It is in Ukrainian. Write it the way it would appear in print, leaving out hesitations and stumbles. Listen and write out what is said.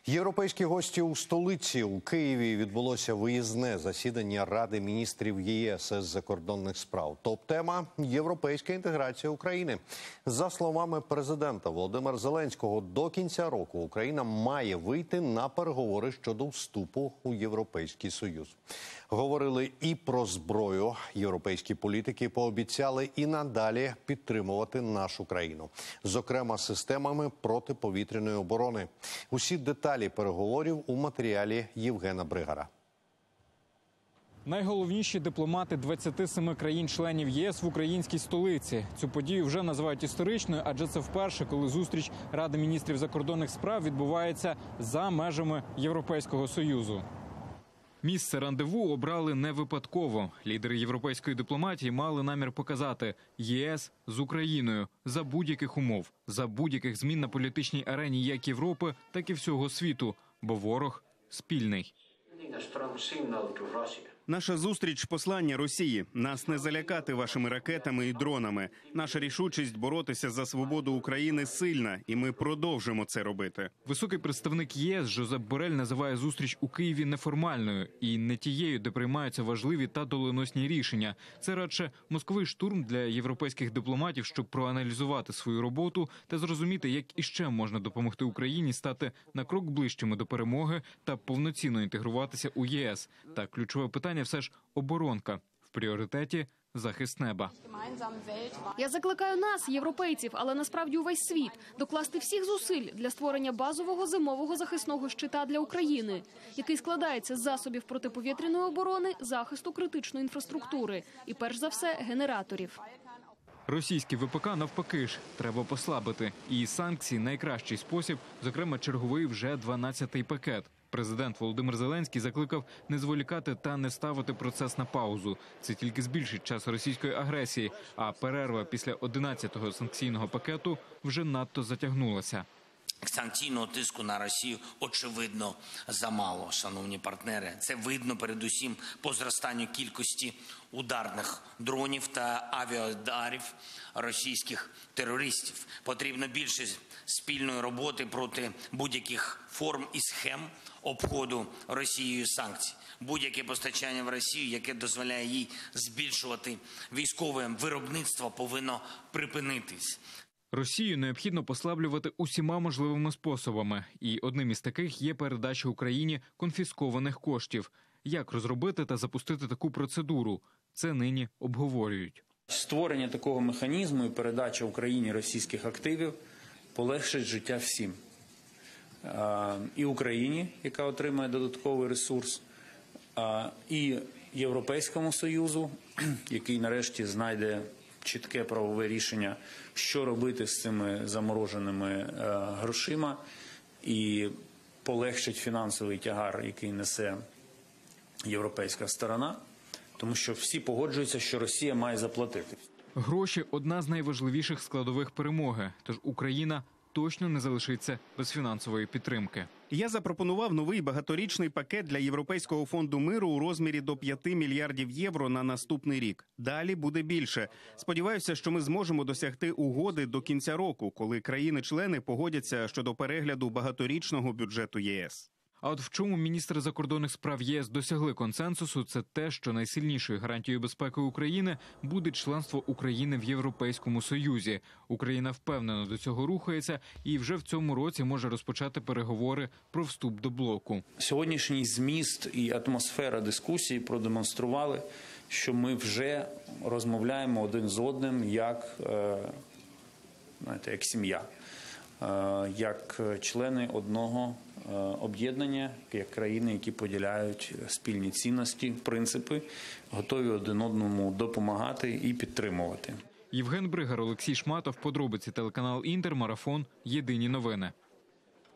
Європейські гості у столиці. У Києві відбулося виїзне засідання Ради міністрів ЄС з закордонних справ. Топ-тема – європейська інтеграція України. За словами президента Володимира Зеленського, до кінця року Україна має вийти на переговори щодо вступу у Європейський Союз. Говорили і про зброю. Європейські політики пообіцяли і надалі підтримувати нашу країну. Зокрема, системами протиповітряної оборони. Усі деталі переговорів у матеріалі Євгена Бригара. Найголовніші дипломати 27 країн-членів ЄС в українській столиці. Цю подію вже називають історичною, адже це вперше, коли зустріч Ради міністрів закордонних справ відбувається за межами Європейського Союзу. Місце рандеву обрали не випадково. Лідери європейської дипломатії мали намір показати ЄС з Україною за будь-яких умов, за будь-яких змін на політичній арені як Європи, так і всього світу, бо ворог спільний. Наша зустріч – послання Росії. Нас не залякати вашими ракетами і дронами. Наша рішучість боротися за свободу України сильна, і ми продовжимо це робити. Високий представник ЄС Жозеп Борель називає зустріч у Києві неформальною і не тією, де приймаються важливі та доленосні рішення. Це радше мозковий штурм для європейських дипломатів, щоб проаналізувати свою роботу та зрозуміти, як іще можна допомогти Україні стати на крок ближчими до перемоги та повноцінно інтегруватися у ЄС. Та ключове питання все ж оборонка. В пріоритеті – захист неба. Я закликаю нас, європейців, але насправді увесь світ, докласти всіх зусиль для створення базового зимового захисного щита для України, який складається з засобів протиповітряної оборони, захисту критичної інфраструктури і, перш за все, генераторів. Російський ВПК навпаки ж треба послабити. І санкції – найкращий спосіб, зокрема черговий вже 12-й пакет. Президент Володимир Зеленський закликав не зволікати та не ставити процес на паузу. Це тільки збільшить час російської агресії, а перерва після 11-го санкційного пакету вже надто затягнулася. Санкційного тиску на Росію, очевидно, замало, шановні партнери. Це видно передусім по зростанню кількості ударних дронів та авіаударів російських терористів. Потрібно більше спільної роботи проти будь-яких форм і схем обходу Росією санкцій. Будь-яке постачання в Росію, яке дозволяє їй збільшувати військове виробництво, повинно припинитись. Росію необхідно послаблювати усіма можливими способами. І одним із таких є передача Україні конфіскованих коштів. Як розробити та запустити таку процедуру? Це нині обговорюють. Створення такого механізму і передача Україні російських активів полегшить життя всім. І Україні, яка отримає додатковий ресурс, і Європейському Союзу, який нарешті знайде чітке правове рішення, що робити з цими замороженими грошима, і полегшить фінансовий тягар, який несе європейська сторона, тому що всі погоджуються, що Росія має заплатити. Гроші – одна з найважливіших складових перемоги, тож Україна точно не залишиться без фінансової підтримки. Я запропонував новий багаторічний пакет для Європейського фонду миру у розмірі до 5 мільярдів євро на наступний рік. Далі буде більше. Сподіваюся, що ми зможемо досягти угоди до кінця року, коли країни-члени погодяться щодо перегляду багаторічного бюджету ЄС. А от в чому міністри закордонних справ ЄС досягли консенсусу, це те, що найсильнішою гарантією безпеки України буде членство України в Європейському Союзі. Україна впевнено до цього рухається і вже в цьому році може розпочати переговори про вступ до блоку. Сьогоднішній зміст і атмосфера дискусії продемонстрували, що ми вже розмовляємо один з одним як сім'я, як члени одного об'єднання, як країни, які поділяють спільні цінності, принципи, готові один одному допомагати і підтримувати. Євген Бригар, Олексій Шматов, подробиці, телеканал Інтер, Марафон, Єдині новини.